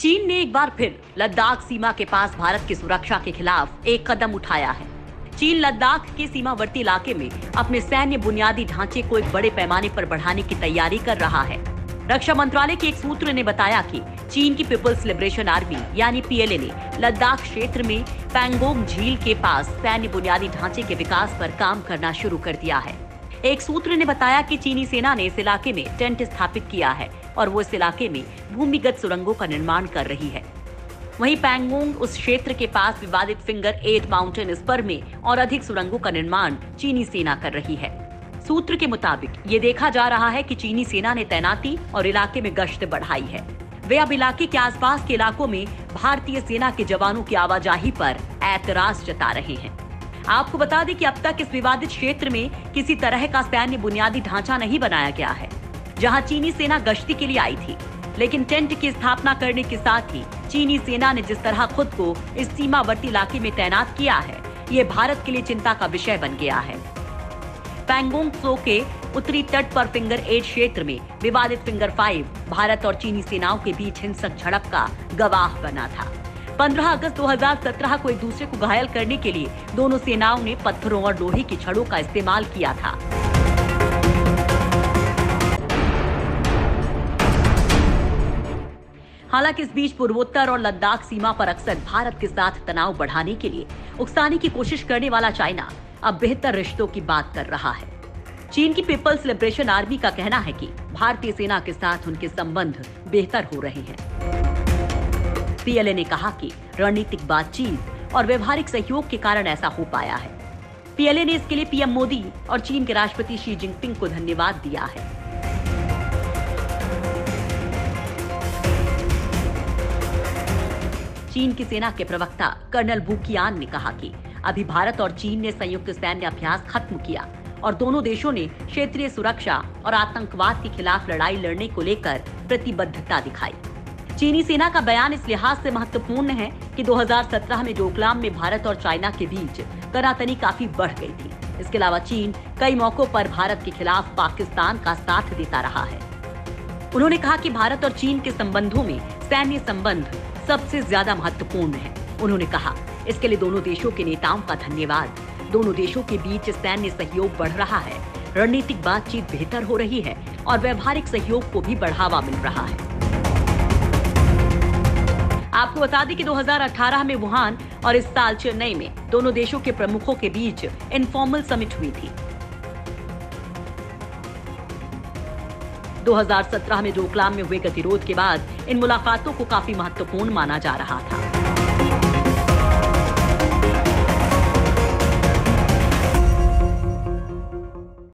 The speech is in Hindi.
चीन ने एक बार फिर लद्दाख सीमा के पास भारत की सुरक्षा के खिलाफ एक कदम उठाया है। चीन लद्दाख के सीमावर्ती इलाके में अपने सैन्य बुनियादी ढांचे को एक बड़े पैमाने पर बढ़ाने की तैयारी कर रहा है। रक्षा मंत्रालय के एक सूत्र ने बताया कि चीन की पीपल्स लिबरेशन आर्मी यानी पीएलए ने लद्दाख क्षेत्र में पैंगोंग झील के पास सैन्य बुनियादी ढांचे के विकास पर काम करना शुरू कर दिया है। एक सूत्र ने बताया कि चीनी सेना ने इस इलाके में टेंट स्थापित किया है और वो इस इलाके में भूमिगत सुरंगों का निर्माण कर रही है। वहीं पैंगोंग उस क्षेत्र के पास विवादित फिंगर 8 माउंटेन स्पर में और अधिक सुरंगों का निर्माण चीनी सेना कर रही है। सूत्र के मुताबिक ये देखा जा रहा है कि चीनी सेना ने तैनाती और इलाके में गश्त बढ़ाई है। वे अब इलाके के आसपास के इलाकों में भारतीय सेना के जवानों की आवाजाही पर ऐतराज जता रहे हैं। आपको बता दें कि अब तक इस विवादित क्षेत्र में किसी तरह का सैन्य बुनियादी ढांचा नहीं बनाया गया है, जहां चीनी सेना गश्ती के लिए आई थी। लेकिन टेंट की स्थापना करने के साथ ही चीनी सेना ने जिस तरह खुद को इस सीमावर्ती इलाके में तैनात किया है, ये भारत के लिए चिंता का विषय बन गया है। पैंगोंग त्सो के उत्तरी तट पर फिंगर 8 क्षेत्र में विवादित फिंगर 5 भारत और चीनी सेनाओं के बीच हिंसक झड़प का गवाह बना था। 15 अगस्त 2017 को एक दूसरे को घायल करने के लिए दोनों सेनाओं ने पत्थरों और लोहे की छड़ों का इस्तेमाल किया था। हालांकि इस बीच पूर्वोत्तर और लद्दाख सीमा पर अक्सर भारत के साथ तनाव बढ़ाने के लिए उकसाने की कोशिश करने वाला चाइना अब बेहतर रिश्तों की बात कर रहा है। चीन की पीपल्स लिबरेशन आर्मी का कहना है कि भारतीय सेना के साथ उनके संबंध बेहतर हो रहे हैं। पीएलए ने कहा कि रणनीतिक बातचीत और व्यवहारिक सहयोग के कारण ऐसा हो पाया है। पीएलए ने इसके लिए पीएम मोदी और चीन के राष्ट्रपति शी जिनपिंग को धन्यवाद दिया है। चीन की सेना के प्रवक्ता कर्नल वू कियान ने कहा कि अभी भारत और चीन ने संयुक्त सैन्य अभ्यास खत्म किया और दोनों देशों ने क्षेत्रीय सुरक्षा और आतंकवाद के खिलाफ लड़ाई लड़ने को लेकर प्रतिबद्धता दिखाई। चीनी सेना का बयान इस लिहाज से महत्वपूर्ण है कि 2017 में डोकलाम में भारत और चाइना के बीच तनातनी काफी बढ़ गई थी। इसके अलावा चीन कई मौकों पर भारत के खिलाफ पाकिस्तान का साथ देता रहा है। उन्होंने कहा कि भारत और चीन के संबंधों में सैन्य संबंध सबसे ज्यादा महत्वपूर्ण है। उन्होंने कहा, इसके लिए दोनों देशों के नेताओं का धन्यवाद। दोनों देशों के बीच सैन्य सहयोग बढ़ रहा है, रणनीतिक बातचीत बेहतर हो रही है और व्यवहारिक सहयोग को भी बढ़ावा मिल रहा है। आपको बता दें कि 2018 में वुहान और इस साल चेन्नई में दोनों देशों के प्रमुखों के बीच इनफॉर्मल समिट हुई थी। 2017 में डोकलाम में हुए गतिरोध के बाद इन मुलाकातों को काफी महत्वपूर्ण माना जा रहा था।